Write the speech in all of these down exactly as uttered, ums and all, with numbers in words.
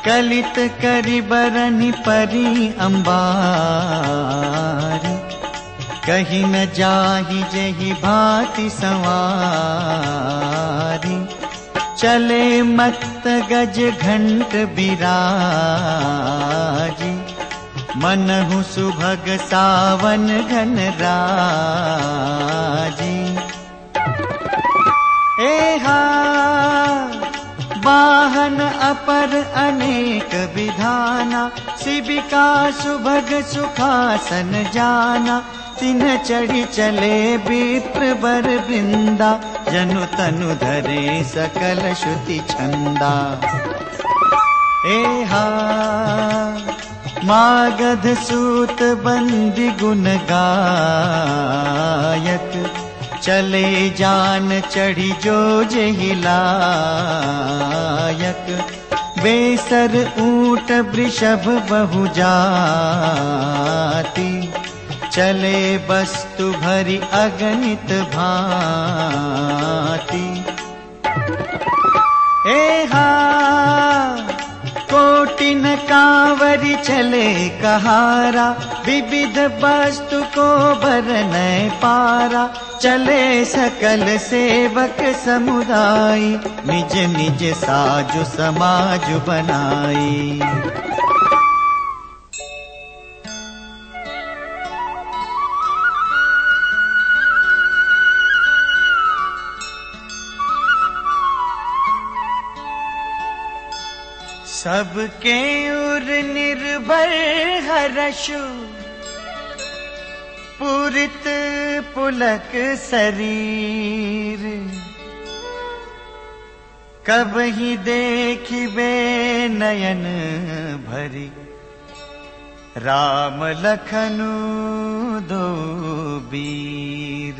कलित करि बरनि परी अंबारी, कहीं न जाहि जेहि भांति संवारी। चले मत्त गज घंट बिराजी, मनहु सुभग सावन घन राजी। एहा वाहन अपर अनेक विधाना, शिबिका सुभग सुखासन जाना। तिन्ह चढ़ी चले विप्र वर वृंदा, जनु तनु धरे सकल श्रुति छंदा। एहा मागध सूत बंदी गुण गायक, चले जान चढ़ी जो जेहि लायक। बेसर ऊंट वृषभ बहु जाति, चले वस्तु भरी अगणित भांति। एहा कोटिन कांवरी चले कहारा, विविध वस्तु को भरनै पारा। चले सकल सेवक समुदाय, निज निज साजु समाज बनाई। सबके उर निर्भर हरषु, पुरित पुलक शरीर। कबहि देखिबे नयन भरी, राम लखनु दो वीर।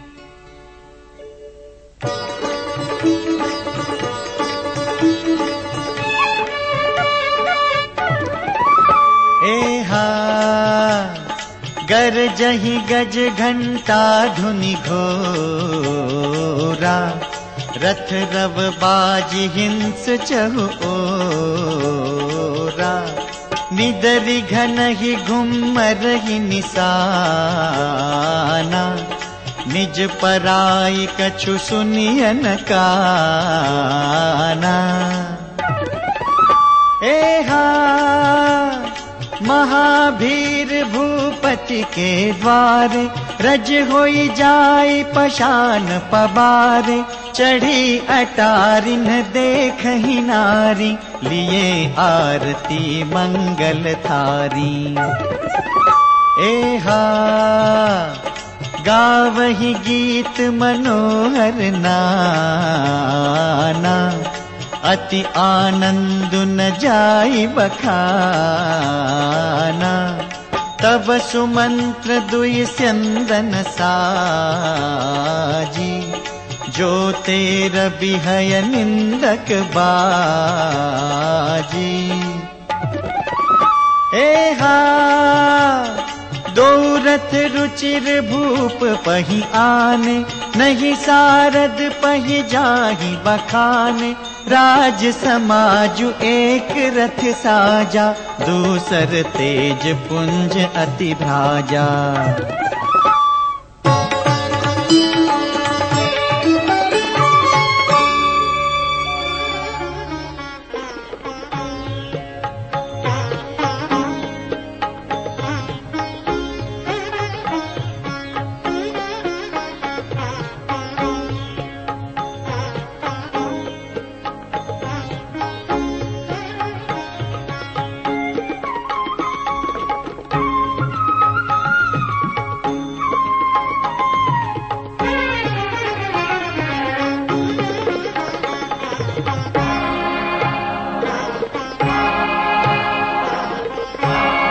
एहा गरजहि गज घंटा धुनि घोरा, रथ रव बाजि हिंस चहु ओरा। निदरि घनहि घुम्मरहि निशाना, निज पराई कछु सुनिय न काना। एहा महाभीर भूपति के द्वारे, रज होई जाई पशान पबारे। चढ़ी अटारिन देखहि नारी, लिए आरती मंगल थारी। एहा गावहि गीत मनोहर नाना, अति आनंद न जाई बखाना। तब सुमंत्र दुई स्यंदन साजी, जो तेर बिहय निंदक बाजी। एहा दो रथ रुचिर भूप पहि आने, नहीं सारद पहि जाहि बखाने। राज समाजु एक रथ साजा, दूसर तेज पुंज अति भ्राजा।